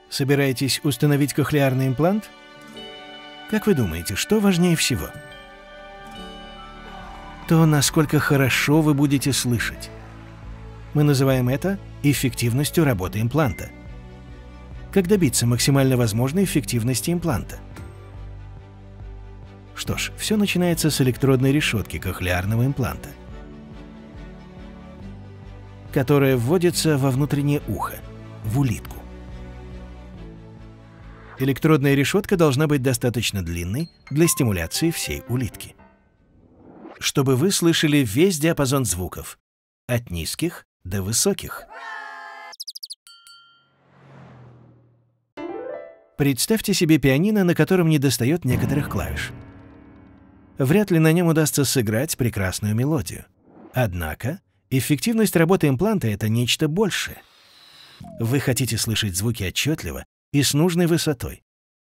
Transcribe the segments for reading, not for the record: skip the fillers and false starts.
Собираетесь установить кохлеарный имплант? Как вы думаете, что важнее всего? То, насколько хорошо вы будете слышать. Мы называем это эффективностью работы импланта. Как добиться максимально возможной эффективности импланта? Что ж, все начинается с электродной решетки кохлеарного импланта, которая вводится во внутреннее ухо, в улитку. Электродная решетка должна быть достаточно длинной для стимуляции всей улитки, чтобы вы слышали весь диапазон звуков, от низких до высоких. Представьте себе пианино, на котором недостает некоторых клавиш. Вряд ли на нем удастся сыграть прекрасную мелодию. Однако, эффективность работы импланта — это нечто большее. Вы хотите слышать звуки отчетливо и с нужной высотой.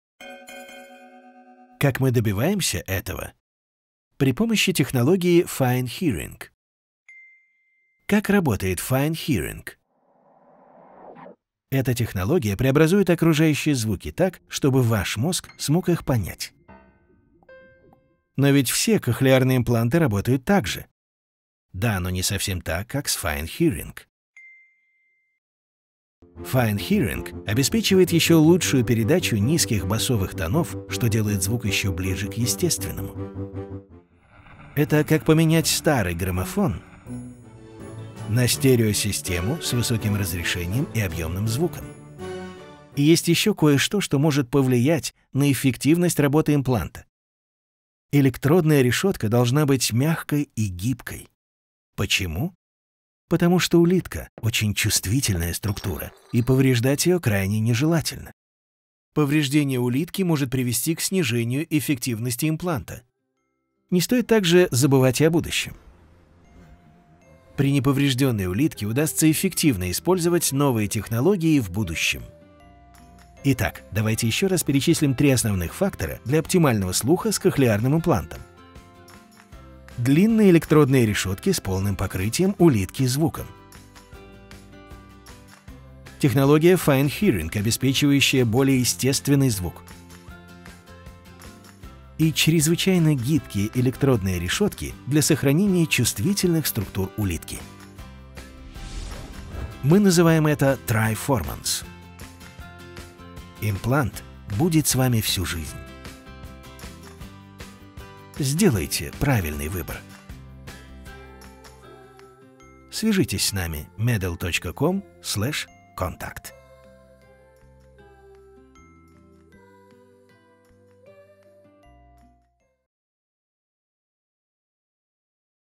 Как мы добиваемся этого? При помощи технологии Fine Hearing. Как работает Fine Hearing? Эта технология преобразует окружающие звуки так, чтобы ваш мозг смог их понять. Но ведь все кохлеарные импланты работают так же. Да, но не совсем так, как с Fine Hearing. Fine Hearing обеспечивает еще лучшую передачу низких басовых тонов, что делает звук еще ближе к естественному. Это как поменять старый граммофон на стереосистему с высоким разрешением и объемным звуком. И есть еще кое-что, что может повлиять на эффективность работы импланта. Электродная решетка должна быть мягкой и гибкой. Почему? Потому что улитка — очень чувствительная структура, и повреждать ее крайне нежелательно. Повреждение улитки может привести к снижению эффективности импланта. Не стоит также забывать и о будущем. При неповрежденной улитке удастся эффективно использовать новые технологии в будущем. Итак, давайте еще раз перечислим 3 основных фактора для оптимального слуха с кохлеарным имплантом. Длинные электродные решетки с полным покрытием улитки звуком. Технология Fine Hearing, обеспечивающая более естественный звук. И чрезвычайно гибкие электродные решетки для сохранения чувствительных структур улитки. Мы называем это Triformance. Имплант будет с вами всю жизнь. Сделайте правильный выбор. Свяжитесь с нами medal.com/contact.